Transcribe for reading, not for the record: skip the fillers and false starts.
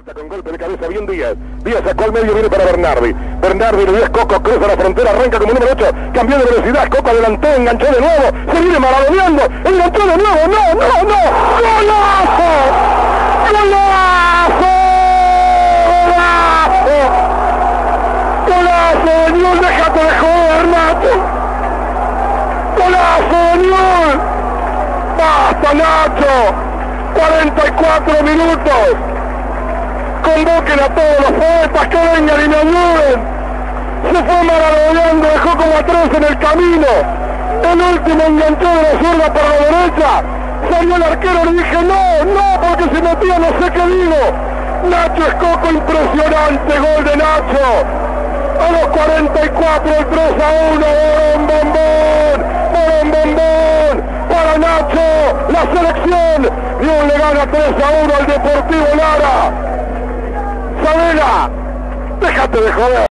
Pelota con golpe de cabeza, bien Díaz. Díaz sacó al medio, viene para Bernardi. Bernardi, Díaz, Coco, cruza la frontera, arranca como número 8. Cambió de velocidad, Coco adelantó, enganchó de nuevo. Se viene maradoneando, enganchó de nuevo. ¡No! ¡Golazo! ¡Golazo! ¡Golazo, Daniel! ¡Déjate de joder, Nacho! ¡Golazo, Daniel! ¡Basta, Nacho! 44 minutos. Convoquen a todos los poetas que vengan y me ayuden. Se fue maradoneando, dejó como a 3 en el camino. El último enganchó de la zurda para la derecha. Salió el arquero, le dije no, porque se metía, no sé qué digo. Nacho Escoco, impresionante gol de Nacho. A los 44, el 3-1, bombón, para Nacho, la selección. León le gana 3-1 al Deportivo Lara. Sabela, déjate de joder.